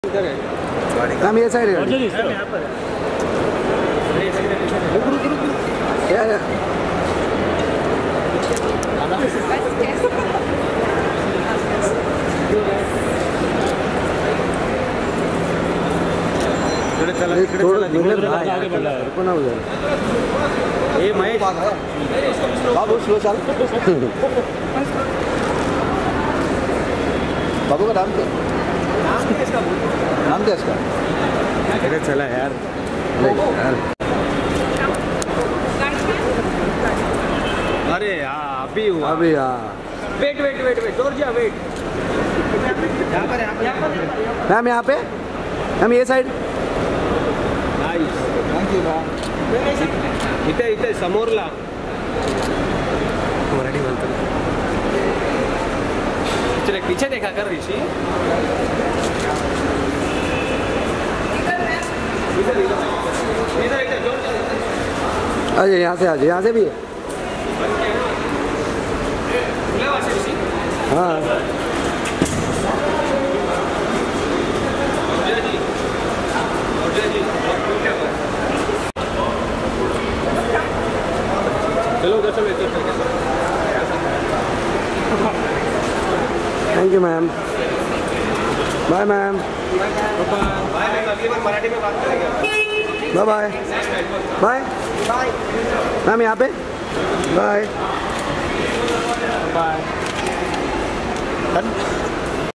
Ma'am ये side है। रुको ना उधर। ये महेश बाबू स्लो चल। बाबू का नाम क्या? नाम क्या इसका? अरे चला यार। अरे हाँ अभी हुआ। अभी हाँ। Wait wait wait wait Georgia wait. यहाँ पर मैम यहाँ पे मैम ये side. Nice thank you ma'am. इथे इथे समोरला मराठी बोलतो। चल पीछे देखा कर ऋषि। अजय यहाँ से आजे, यहाँ से भी है। हाँ चलो thank you ma'am. Bye ma'am. Marathi में बात करेंगे। बाय बाय बाय मैम यहाँ पे बाय बाय।